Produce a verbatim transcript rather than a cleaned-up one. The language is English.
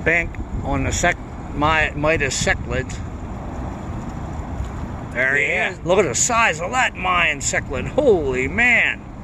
bank on the sec My, Midas Cichlids. There he Yeah. is. Look at the size of that Mayan Cichlid. Holy man.